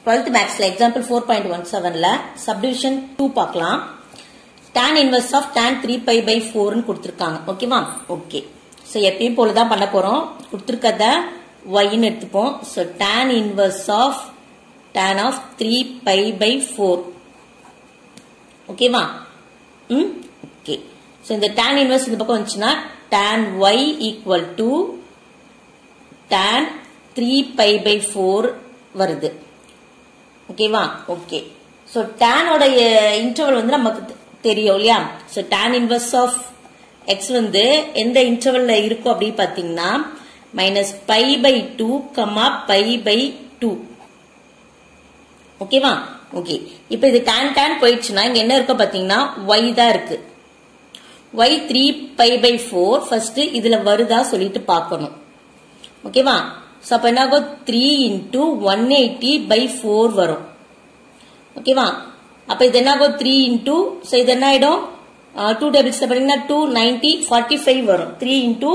12th Maxல example 4.17ல subdivision 2 பார்க்கலாம். tan inverse of tan 3 pi by 4 ன்னு கொடுத்திருக்காங்க. ஓகேவா? ஓகே. சோ எப்பவும் போல தான் பண்ண போறோம். கொடுத்திருக்கத y ன்னு எடுத்துப்போம். So tan inverse of tan of 3 pi by 4. ஓகேவா? ஓகே. சோ இந்த tan inverse இந்த பக்கம் வந்துச்சுனா tan y equal to tan 3 pi by 4 வருது. ஓகேவா? ஓகே. சோ tan ஓட இன்டர்வல் வந்து நமக்கு தெரியும் இல்லையா? So tan inverse of x வந்து எந்த இன்டர்வல்ல இருக்கும் அப்படி பாத்தீங்கன்னா -pi by 2, pi by 2. ஓகேவா? ஓகே. இப்போ இது tan போயிடுச்சுனா இங்க என்ன இருக்கு பாத்தீங்கன்னா y தான் இருக்கு. y 3 pi by 4 ஃபர்ஸ்ட் இதுல வருதா சொல்லிட்டு பார்க்கணும். ஓகேவா? சோ அப்ப என்ன ஆகும் 3 into 180 by 4 வரும். ஓகேவா? அப்ப இது என்ன ஆகும் 3 into சோ இது என்ன ஆயிடும் 2 டேபிள்ஸ்ல பாத்தீங்கன்னா 290 45 வரும். 3 into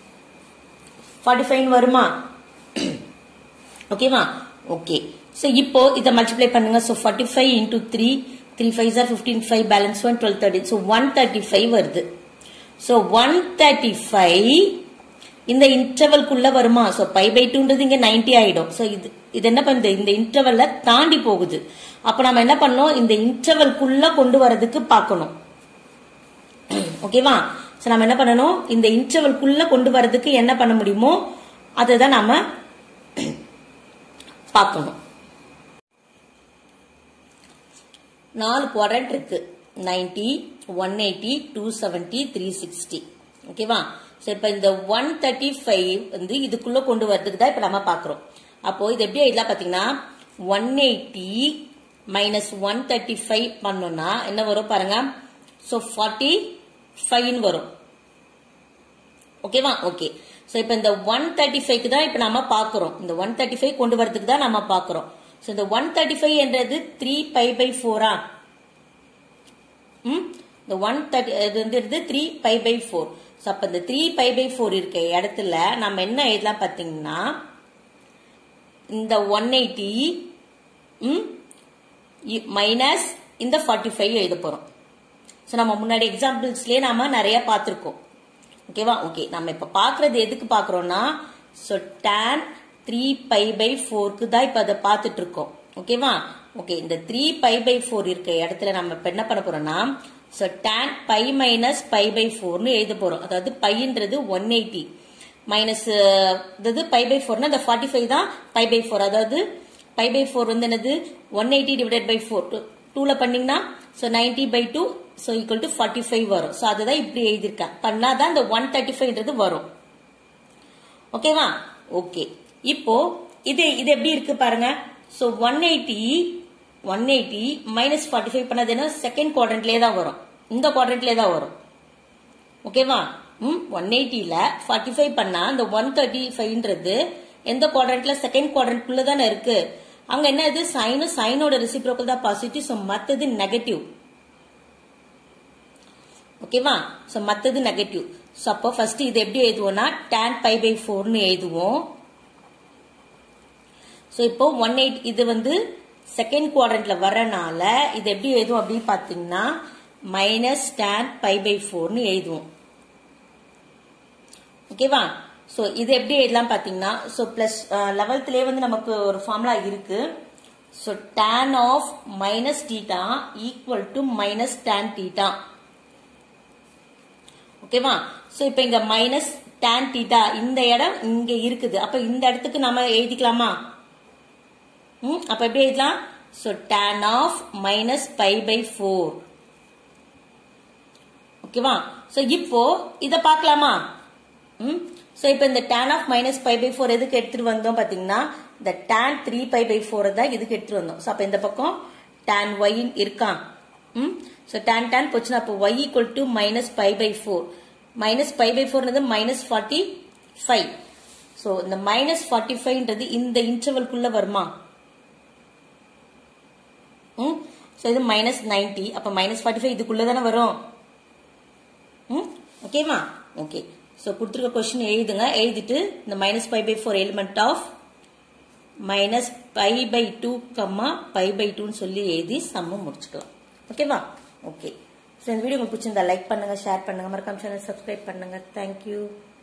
45 வருமா? ஓகேவா? ஓகே. சோ இப்போ இத மல்டிப்ளை பண்ணுங்க. So 45 into 3 3 5s are 15 5 balance 1 12 13 so 135 வருது. சோ 135 இந்த இன்டர்வல் குள்ள வருமா? சோ pi by 2ன்றது இங்க 90 ஆயிடும். சோ இது என்ன பண்ணுது இந்த இன்டர்வல்ல தாண்டி போகுது. அப்ப நாம என்ன பண்ணோம் இந்த இன்டர்வல் குள்ள கொண்டு வரதுக்கு பார்க்கணும். ஓகேவா? சோ நாம என்ன பண்ணனும் இந்த இன்டர்வல் குள்ள கொண்டு வரதுக்கு என்ன பண்ண முடியுமோ அதை தான் நாம பார்க்கணும். 4 குவாட்ரண்ட் இருக்கு. 90 180 270 360. ஓகேவா? சோ இப்ப இந்த 135 வந்து இதுக்குள்ள கொண்டு வரதுக்கு தான் இப்ப நம்ம பார்க்கிறோம். அப்போ இது எப்படி எழுதலாம் பாத்தீங்கன்னா 180 minus 135 பண்ணோம்னா என்ன வரும் பாருங்க. சோ 45 ன்னு வரும். ஓகேவா? ஓகே. சோ இப்ப இந்த 135 க்கு தான் இப்ப நாம பார்க்கிறோம். இந்த 135 கொண்டு வரதுக்கு தான் நாம பார்க்கிறோம். சோ இந்த 135 என்றது 3 pi by 4 ஆ? இந்த 130 இது வந்து 3 pi by 4. சோ அப்ப இந்த 3 pi by 4 இருக்க இடத்துல நாம என்ன எழுதலாம் பாத்தீங்கன்னா இந்த 180 மைனஸ் இந்த 45 எழுத போறோம். சோ நம்ம முன்னாடி எக்ஸாம்பிள்ஸ்லயே நாம நிறைய பார்த்திருக்கோம். ஓகேவா? ஓகே. நம்ம இப்ப பாக்குறது எதுக்கு பாக்குறோம்னா சோ tan 3 pi by 4 க்கு தான் இப்ப அதை பார்த்துட்டு இருக்கோம். ஓகேவா? ஓகே. இந்த 3 pi by 4 இருக்க இடத்துல நம்ம இப்ப என்ன பண்ண போறோம்னா so tan pi minus pi by 4 ன்னு எழுத போறோம். அதாவது piன்றது 180 மைனஸ் இது pi by 4 னா இந்த 45 தான் pi by 4. அதாவது pi by 4 வந்து என்னது 180 divided by 4 2ல பண்ணீங்கன்னா so 90 by 2 so equal to 45 வரும். சோ அதுதான் இப்படி எழுதிருக்கேன். பண்ணாதான் இந்த 135ன்றது வரும். ஓகேவா? ஓகே. இப்போ இது எப்படி இருக்கு பாருங்க. சோ 180 minus 45 பண்ணது என்ன செகண்ட் குவாட்ரண்ட்லயே தான் வரும். இந்த குவாட்ரண்ட்லயே தான் வரும். ஓகேவா? 180ல 45 பண்ணா இந்த 135ன்றது எந்த குவாட்ரண்ட்ல செகண்ட் குவாட்ரண்ட்குள்ள தானே இருக்கு. அங்க என்ன இது சைனோட ரெசிப்ரோக்கல் தான் பாசிட்டிவ். சோ மத்தது நெகட்டிவ். ஓகேவா? சோ மத்தது நெகட்டிவ். சோ அப்போ ஃபர்ஸ்ட் இது எப்படி எழுதுவோம்னா tan pi by 4 ன்னு எழுதுவோம். சோ இப்போ 180 இது வந்து செகண்ட் குவாட்ரண்ட்ல வரனால இது எப்படி எழுதுவோம் அப்படி பாத்தீங்கன்னா மைனஸ் tan pi by 4 ன்னு எழுதுவோம். ஓகேவா? சோ இது எப்படி எழுதலாம் பாத்தீங்கன்னா சோ பிளஸ் 11thலயே வந்து நமக்கு ஒரு ஃபார்முலா இருக்கு. So tan of minus theta equal to minus tan theta. ஓகேவா? சோ இப்போ இங்க மைனஸ் tan theta இந்த இடம் இங்க இருக்குது. அப்ப இந்த இடத்துக்கு நாம எழுதிக்கலாமா? அப்ப எப்படி எழுதலாம்? So tan of minus pi by 4. ஓகேவா? சோ இப்போ இத பார்க்கலாமா? சோ இப்போ இந்த tan of minus pi by 4 எதுக்கு எடுத்துட்டு வந்தோம் பாத்தீங்கன்னா இந்த tan 3 pi by 4 தான் இதுக்கு எடுத்துட்டு வந்தோம். சோ அப்ப இந்த பக்கம் tan y இருக்கா? சோ tan போச்சுனா அப்ப y equal to minus pi by 4. minus pi by 4 ன்றது minus 45. சோ இந்த minus 45ன்றது இந்த இன்டர்வல் குள்ள வருமா? சோ இது minus 90 அப்ப minus 45 இதுக்குள்ள தானே வரும். ஓகேவா? ஓகே. சோ கொடுத்திருக்க क्वेश्चन எழுதுங்க. எழுதிட்டு இந்த minus pi by 4 element of minus pi by 2 comma pi by 2 சொல்லி எழுதி சம்ம முடிச்சுக்கலாம். ஓகேவா? ஓகே. ஸோ இந்த வீடியோ உங்களுக்கு பிடிச்சிருந்தா லைக் பண்ணுங்க, ஷேர் பண்ணுங்க, மறக்காம சேனல் சப்ஸ்கிரைப் பண்ணுங்க. தேங்க்யூ.